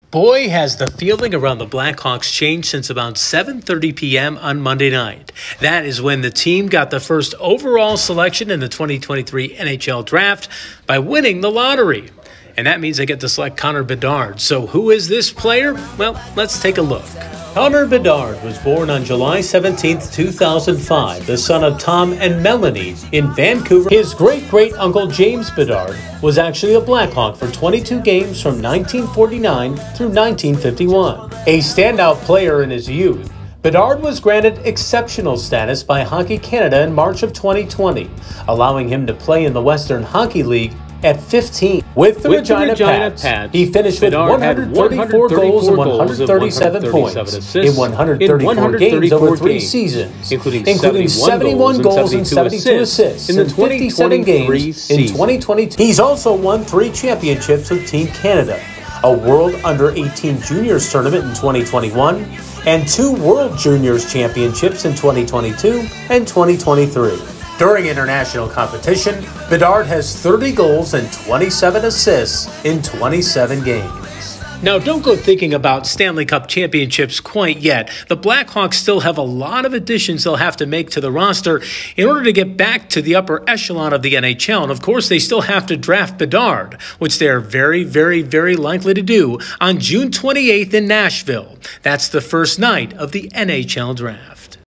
Boy, has the feeling around the Blackhawks changed since about 7:30 p.m. on Monday night. That is when the team got the first overall selection in the 2023 NHL Draft by winning the lottery. And that means they get to select Connor Bedard. So who is this player? Well, let's take a look. Connor Bedard was born on July 17, 2005, the son of Tom and Melanie in Vancouver. His great-great-uncle James Bedard was actually a Blackhawk for 22 games from 1949 through 1951. A standout player in his youth, Bedard was granted exceptional status by Hockey Canada in March of 2020, allowing him to play in the Western Hockey League at 15. With the Regina Pats, he finished with 134 goals and 137 points in 134 games over 3 seasons, including 71 goals and 72 assists in 57 games in 2022. He's also won 3 championships with Team Canada, a World Under-18 Juniors tournament in 2021, and 2 World Juniors Championships in 2022 and 2023. During international competition, Bedard has 30 goals and 27 assists in 27 games. Now, don't go thinking about Stanley Cup championships quite yet. The Blackhawks still have a lot of additions they'll have to make to the roster in order to get back to the upper echelon of the NHL. And of course, they still have to draft Bedard, which they're very, very, very likely to do on June 28th in Nashville. That's the first night of the NHL Draft.